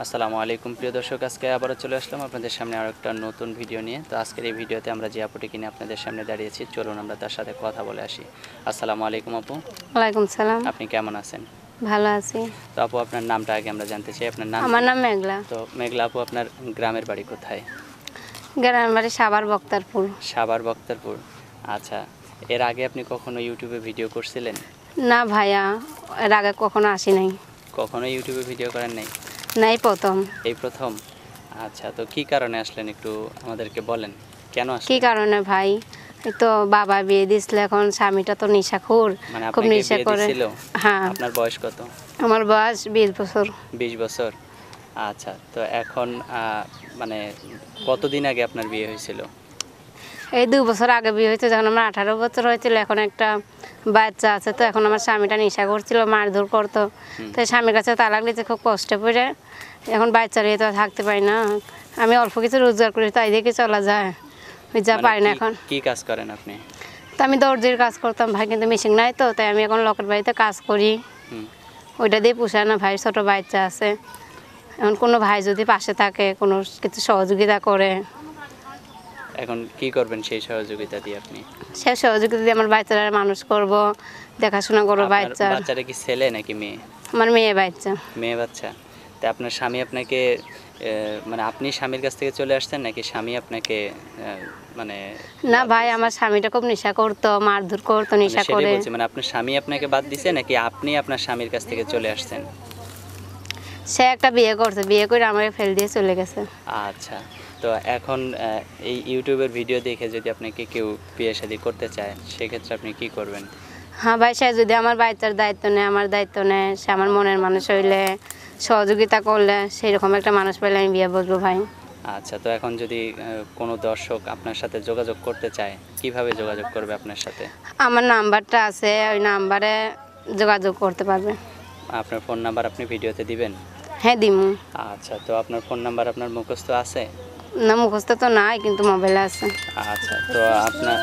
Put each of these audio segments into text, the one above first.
আসসালামু আলাইকুম প্রিয় দর্শক, আজকে আবারও চলে আসলাম আপনাদের সামনে আরও একটা নতুন ভিডিও নিয়ে। তো আজকের এই ভিডিওতে আমরা যে আপুটিকে নিয়ে আপনাদের সামনে দাঁড়িয়েছি, চলুন আমরা তার সাথে কথা বলে আসি। আসসালামু আলাইকুম আপু। ওয়ালাইকুম সালাম। আপনি কেমন আছেন? ভালো আছি। তো আপু, আপনার নামটা আগে আমরা জানতে চাই। আপনার নাম? আমার নাম মেঘলা। তো মেঘলা আপু, আপনার গ্রামের বাড়ি কোথায়? গ্রামের বাড়ি সাভার বক্তারপুর। সাভার বক্তারপুর। আচ্ছা, এর আগে আপনি কখনো ইউটিউবে ভিডিও করছিলেন? না ভাইয়া, এর আগে কখনো আসি নাই। কখনো ইউটিউবে ভিডিও করেন নাই? নাই, প্রথম। এই প্রথম? আচ্ছা, তো কি কারণে আসলেন একটু আমাদেরকে বলেন, কেন কি আসলেন? কারণে ভাই? এই তো বাবা বিয়ে দিছিল, এখন স্বামীটা তো নেশাখোর, মানে খুব আপনাকে নেশা বিয়ে করে। দিছিল? হ্যাঁ। আপনার বয়স কত? আমার বয়স 20 বছর। 20 বছর। আচ্ছা, তো এখন মানে কতদিন আগে আপনার বিয়ে হয়েছিল? এই 2 বছর আগে বিয়ে হয়েছে, যখন আমার 18 বছর হয়েছিল। এখন একটা বাচ্চা আছে। তো এখন আমার স্বামীটা নেশা করছিল, মারধর করতো। তো স্বামীর কাছে তালাক নিতে খুব কষ্টে পড়ে এখন বাচ্চা নিয়ে তো থাকতে পারি না। আমি অল্প কিছু রোজগার করি, তাই দেখে চলা যায়, যা মানে পারি না এখন। কি কাজ করেন আপনি? তো আমি দর্জির কাজ করতাম ভাই, কিন্তু মেশিন নাই, তো তাই আমি এখন লোকের বাড়িতে কাজ করি। হুম। ওইটা দিয়ে পোষায় না ভাই, ছোটো বাচ্চা আছে। এখন কোনো ভাই যদি পাশে থাকে, কোনো কিছু সহযোগিতা করে, এখন কি করবেন সেই সহযোগিতা দিয়ে আপনি? সে সহযোগিতা দিয়ে আমার বাচ্চারা মানুষ করব, দেখাশোনা করবো আপনার বাচ্চার। বাচ্চাটা কি ছেলে নাকি মেয়ে? আমার মেয়ে বাচ্চা। মেয়ে বাচ্চা। তা আপনার স্বামী আপনাকে মানে আপনি স্বামীর কাছ থেকে চলে আসছেন নাকি স্বামী আপনাকে মানে? না ভাই, আমার স্বামীটা খুব নেশা করতো, মারধর করতো, মানে নেশা সেটাই করে। বলছি, মানে আপনার স্বামী আপনাকে বাদ দিছে নাকি আপনি আপনার স্বামীর কাছ থেকে চলে আসছেন? সে একটা বিয়ে করছে, বিয়ে করে আমাকে ফেল দিয়ে চলে গেছে। আচ্ছা, তো এখন এই ইউটিউবের ভিডিও দেখে যদি আপনাকে কেউ বিয়ে শাদী করতে চায়, সেক্ষেত্রে আপনি কি করবেন? হ্যাঁ ভাই, সে যদি আমার বাচ্চার দায়িত্ব নেয়, আমার দায়িত্ব নেয়, সে আমার মনের মানুষ হইলে, সহযোগিতা করলে, সেরকম একটা মানুষ পেলে আমি বিয়ে বসবো ভাই। আচ্ছা, তো এখন যদি কোনো দর্শক আপনার সাথে যোগাযোগ করতে চায়, কিভাবে যোগাযোগ করবে আপনার সাথে? আমার নাম্বারটা আছে, ওই নাম্বারে যোগাযোগ করতে পারবে। আপনার ফোন নাম্বার আপনি ভিডিওতে দিবেন? হ্যাঁ, দিমু। আচ্ছা, তো আপনার ফোন নাম্বার আপনার মুখস্থ আছে? না, মুখস্থ তো নাই, কিন্তু মোবাইলে আছে। আচ্ছা, তো আপনার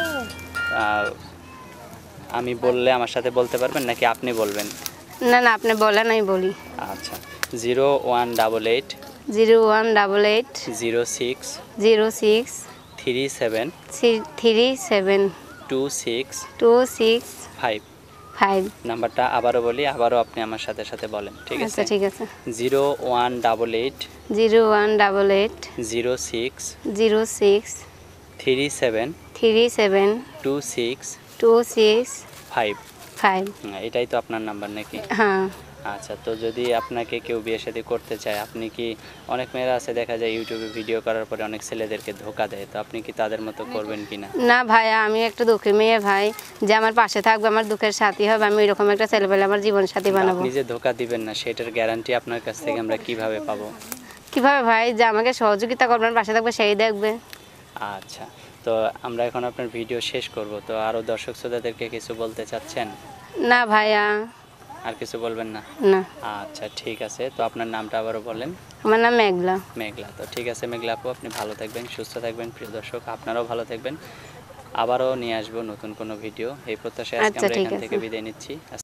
আমি বললে আমার সাথে বলতে পারবেন নাকি আপনি বলবেন? না না, আপনি বলেন, আমি বলি। আচ্ছা, 0188 0188 06 06 37 37 26 26 5। 5। নাম্বারটা আবারও বলি, আবারও আপনি আমার সাথে সাথে বলেন, ঠিক আছে? আচ্ছা, ঠিক আছে। 0188 0188 06 06 37 37 26 26 5। 5। এটাই তো আপনার নাম্বার নাকি? হ্যাঁ। আচ্ছা, তো যদি আপনাকে কেউ বিয়ে শাদী করতে চায়, আপনি কি, অনেক মেয়েরা আছে দেখা যায় ইউটিউবে ভিডিও করার পরে অনেক ছেলেদেরকে ধোকা দেয়, তো আপনি কি তাদের মতো করবেন কি না? না ভাইয়া, আমি একটা দুঃখী মেয়ে ভাই, যে আমার পাশে থাকবে, আমার দুঃখের সাথী হবে, আমি এরকম একটা ছেলে পেলে আমার জীবন সাথী বানাবো। আপনি যে ধোকা দিবেন না, সেটার গ্যারান্টি আপনার কাছ থেকে আমরা কিভাবে পাবো? কিভাবে ভাই? যে আমাকে সহযোগিতা করবে, আমার পাশে থাকবে, সেই দেখবে। আচ্ছা, তো আমরা এখন আপনার ভিডিও শেষ করব, তো আরও দর্শক শ্রোতাদেরকে কিছু বলতে চাচ্ছেন? না ভাইয়া। আর কিছু বলবেন না? না। আচ্ছা, ঠিক আছে, তো আপনার নামটা আবারও বলেন। আমার নাম মেঘলা। মেঘলা। তো ঠিক আছে মেঘলা আপু, আপনি ভালো থাকবেন, সুস্থ থাকবেন। প্রিয় দর্শক, আপনারাও ভালো থাকবেন। আবারও নিয়ে আসবো নতুন কোনো ভিডিও, এই প্রত্যাশায় আজকে আচ্ছা, আমরা ঠিক এখান আছে। থেকে বিদায় নিচ্ছি।